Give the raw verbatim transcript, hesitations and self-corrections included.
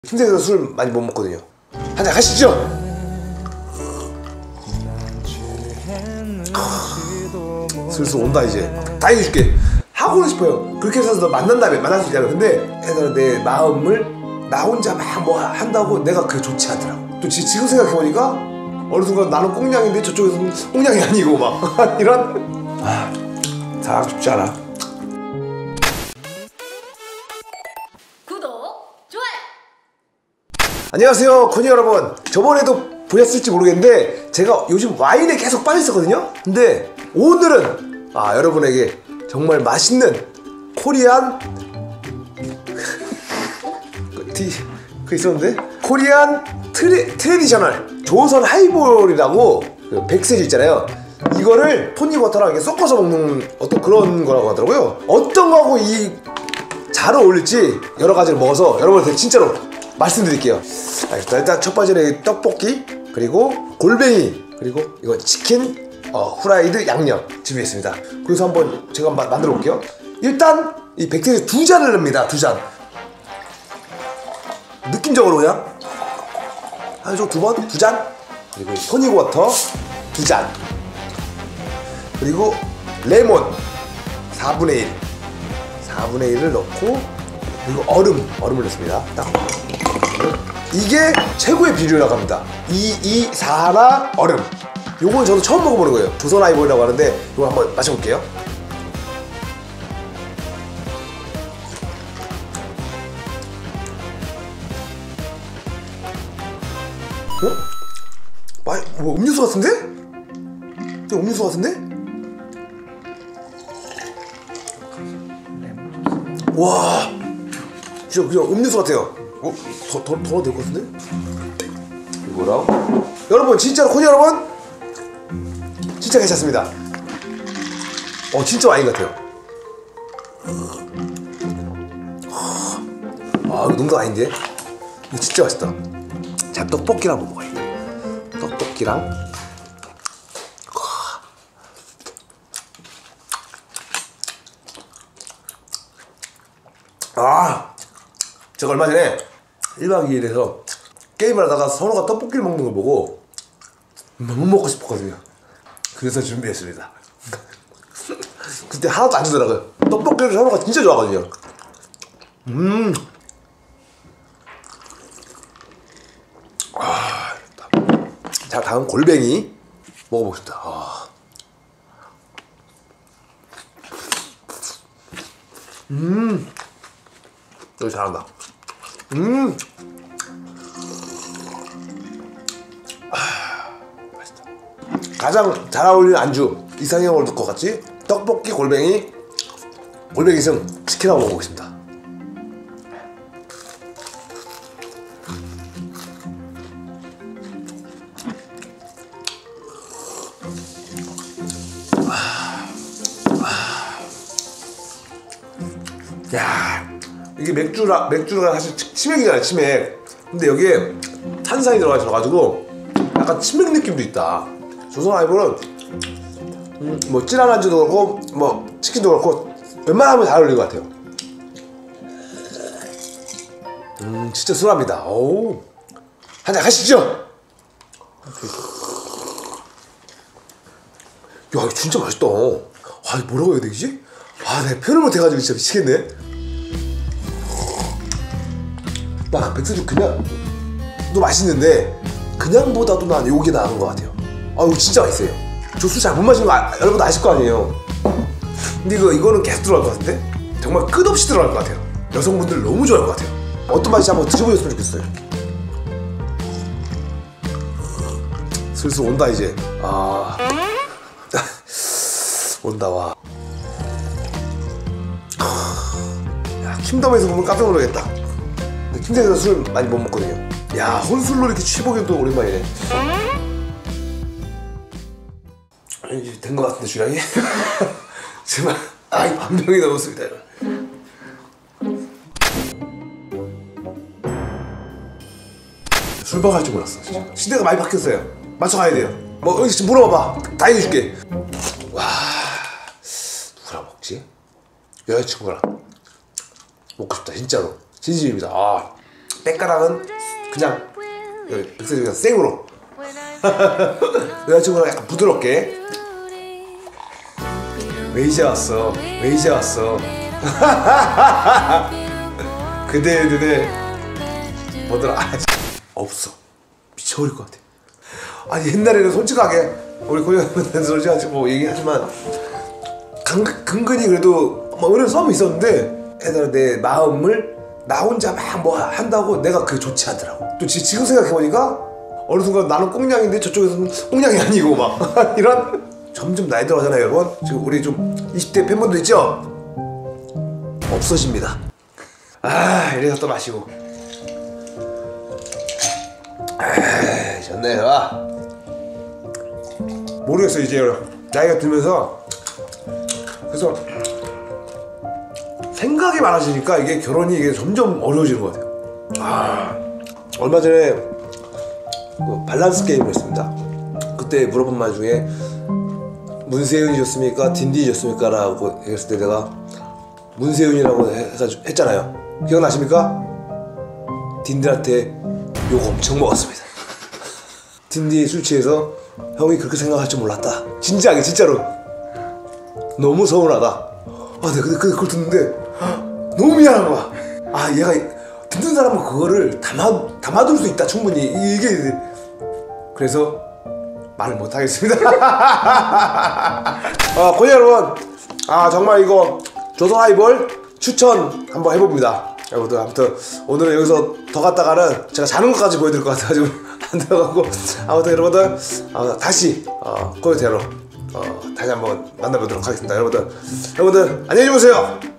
힘들어서 술 많이 못 먹거든요. 한잔 하시죠. 슬슬 온다 이제. 다 해줄게. 하고는 싶어요. 그렇게 해서 너 만난 다음에 만날 수 있잖아. 근데 애들 내 마음을 나 혼자 막 뭐 한다고 내가 그게 좋지 않더라고. 또 지, 지금 생각해보니까 어느 순간 나는 꽁냥인데 저쪽에서는 꽁냥이 아니고 막 이런. 아, 사람 쉽지 않아. 구독, 좋아요. 안녕하세요 코니 여러분. 저번에도 보셨을지 모르겠는데 제가 요즘 와인에 계속 빠져있었거든요. 근데 오늘은 아 여러분에게 정말 맛있는 코리안 그 있었는데 코리안 트레, 트레디셔널 조선 하이볼이라고 그 백세주 있잖아요. 이거를 토닉워터랑 이렇게 섞어서 먹는 어떤 그런 거라고 하더라고요. 어떤 거하고 이 잘 어울릴지 여러 가지를 먹어서 여러분한테 진짜로 말씀드릴게요. 알겠다. 일단 첫 번째는 떡볶이, 그리고 골뱅이, 그리고 이거 치킨 어, 후라이드 양념 준비했습니다. 그래서 한번 제가 한번 만들어 볼게요. 일단 이 백세주 두 잔을 넣습니다. 두 잔. 느낌적으로 그냥 한쪽 두 번, 두 잔. 그리고 토닉워터 두 잔. 그리고 레몬 사분의 일. 사분의 일을 넣고, 그리고 얼음, 얼음을 넣습니다. 딱. 이게 최고의 비율이라고 합니다. 이, 이, 사나 얼음. 요건 저도 처음 먹어보는 거예요. 조선 하이볼이라고 하는데 이거 한번 마셔볼게요. 어? 마, 뭐 음료수 같은데? 이거 음료수 같은데? 와, 진짜 그냥 음료수 같아요. 어? 더, 더, 더 넣어도 될 것 같은데? 이거랑 여러분 진짜로 코니 여러분 진짜 괜찮습니다. 어 진짜 와인 같아요. 아 이거 농담 아닌데? 이거 진짜 맛있다. 자 떡볶이랑 한번 먹어야겠다. 떡볶이랑 아 제가 얼마 전에 일 박 이 일에서 게임을 하다가 선호가 떡볶이를 먹는 걸 보고 너무 먹고 싶었거든요. 그래서 준비했습니다. 그때 하나도 안 주더라고요. 떡볶이를 선호가 진짜 좋아하거든요. 음. 아, 자 다음 골뱅이 먹어보겠습니다. 아. 음. 여기 잘한다. 음. 아, 맛있다. 가장 잘 어울리는 안주 이상형을 넣을 것 같지? 떡볶이, 골뱅이, 골뱅이 승 치킨하고 먹어보겠습니다. 야, 이게 맥주라 맥주가 사실 치맥이잖아요, 치맥. 근데 여기에 탄산이 들어가셔가지고 약간 치맥 느낌도 있다. 조선 하이볼은 음, 뭐 찐한 안주도 그렇고 뭐 치킨도 그렇고 웬만하면 잘 어울리는 것 같아요. 음 진짜 순합니다. 오, 한잔 하시죠. 야 이거 진짜 맛있다. 아 이거 뭐라고 해야 되지? 아 내가 표현을 못해가지고 진짜 미치겠네. 나 백세주 그냥 도 맛있는데 그냥보다도 난 요게 나은 것 같아요. 아 이거 진짜 맛있어요. 저 술 잘 못 마시는 거 아, 여러분도 아실 거 아니에요. 근데 이거, 이거는 계속 들어갈 것 같은데? 정말 끝없이 들어갈 것 같아요. 여성분들 너무 좋아할 것 같아요. 어떤 맛인지 한번 드셔보셨으면 좋겠어요. 슬슬 온다 이제. 아 온다 와. 야 킹덤에서 보면 깜짝 놀라겠다. 근데 킹덤에서 술 많이 못 먹거든요. 야 혼술로 이렇게 취해보기엔 또 오랜만이네. 이제 된 것 같은데 주량이? 제발 아이 반 병이 넘었습니다. 술방 할 줄 몰랐어 진짜. 시대가 많이 바뀌었어요. 맞춰가야 돼요. 뭐 지금 물어봐봐. 다 해줄게. 와 누구랑 먹지? 여자친구랑 먹고 싶다 진짜로. 진심입니다. 아 때까랑은 그냥 백세주 그냥 생으로. 여자친구랑 약간 부드럽게. 왜 이제 왔어? 왜 이제 왔어? 그대의 눈에 뭐더라? 아, 없어. 미쳐버릴 것 같아. 아니 옛날에는 솔직하게 우리 고양이한테 솔직하게 뭐 얘기하지만 강, 근근히 그래도 뭐 이런 싸움이 있었는데 애들 내 마음을 나 혼자 막 뭐 한다고 내가 그게 좋지 않더라고. 또 지, 지금 생각해보니까 어느 순간 나는 꽁냥인데 저쪽에서는 꽁냥이 아니고 막 이런. 점점 나이 들어가잖아요 여러분. 지금 우리 좀 이십 대 팬분들 있죠? 없어집니다. 아 이래서 또 마시고. 아 좋네요. 아. 모르겠어 이제 나이가 들면서. 그래서 생각이 많아지니까 이게 결혼이 이게 점점 어려워지는 것 같아요. 아 얼마 전에 그 밸런스 게임을 했습니다. 그때 물어본 말 중에 문세윤이 좋습니까? 딘딘이 좋습니까? 라고 했을 때 내가 문세윤이라고 해가지고 했잖아요. 기억나십니까? 딘딘한테 욕 엄청 먹었습니다. 딘딘이 술 취해서 형이 그렇게 생각할 줄 몰랐다. 진지하게 진짜로 너무 서운하다. 아 내가 근데 그걸 듣는데 너무 미안한 거야. 아 얘가 듣는 사람은 그거를 담아, 담아둘 수 있다 충분히. 이게 그래서 말을 못하겠습니다. 아, 고객 여러분, 아 정말 이거 조선 하이볼 추천 한번 해봅니다. 여러분들 아무튼 오늘은 여기서 더 갔다가는 제가 자는 것까지 보여드릴 것 같아가지고 안 들어가고. 아무튼 여러분들 어, 다시 어, 코요태로 어, 다시 한번 만나보도록 하겠습니다. 여러분들 여러분들 안녕히 주무세요.